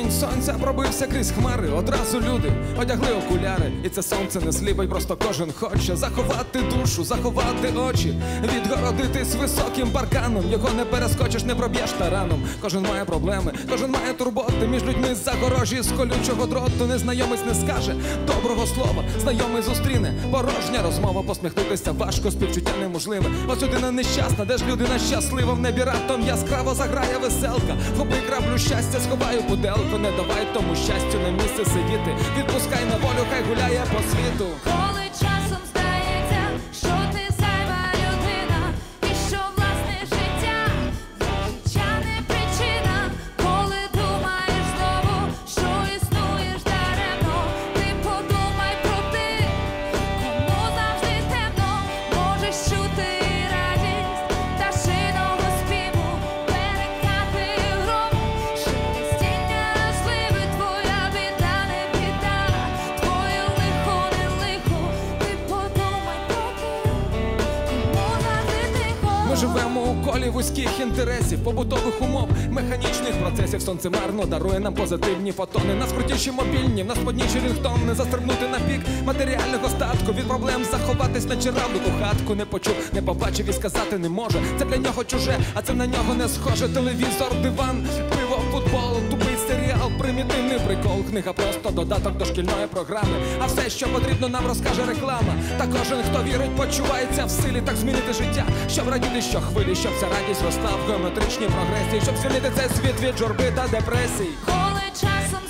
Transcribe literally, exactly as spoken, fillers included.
Промінь сонця пробився крізь хмари. Одразу люди одягли окуляри. І це сонце не сліпить, просто кожен хоче заховати душу, заховати очі, відгородитись високим парканом. Його не перескочиш, не проб'єш тараном. Кожен має проблеми, кожен має турботи. Між людьми загорожі з колючого дроту. Незнайомець не скаже доброго слова, знайомий зустріне порожня розмова. Посміхнутися важко, співчуття неможливе. Ось людина нещасна, де ж людина щаслива? В небі раптом яскраво заграє веселка. Хоби краплю щастя, сховаю пуделку. Не давай тому щастю на місце сидіти. Відпускай на волю, хай гуляє по світу. Коли часом здається, що ти зайва людина, і що власне життя, життя не причина. Коли думаєш знову, що існуєш даремно, ти подумай про тих, кому завжди темно. Можеш чути радість пташиного співу, перекати гром, шелестіння сливи. Твоя біда не біда, твоє лихо не лихо. Ти подумай про тих, кому завжди тихо. Ми живемо у колі вузьких інтересів, побутових умов, механічних процесів. Сонце марно дарує нам позитивні фотони. Нас крутіші мобільні, в нас модніші рінгтони. Застрибнути на пік матеріального статку, від проблем заховатись на черавлику хатку. Не почув, не побачив і сказати не може. Це для нього чуже, а це на нього не схоже. Телевізор, диван, пиво, футбол, тупий серіал, примітивний прикол. Книга просто додаток до шкільної програми. А все, що потрібно, нам розкаже реклама. Та кожен, хто вірить, почувається в силі так змінити життя, щоб радіти щохвилі, щоб ця радість росла в геометричній прогресії, щоб звільнити цей світ від журби та депресій. Коли часом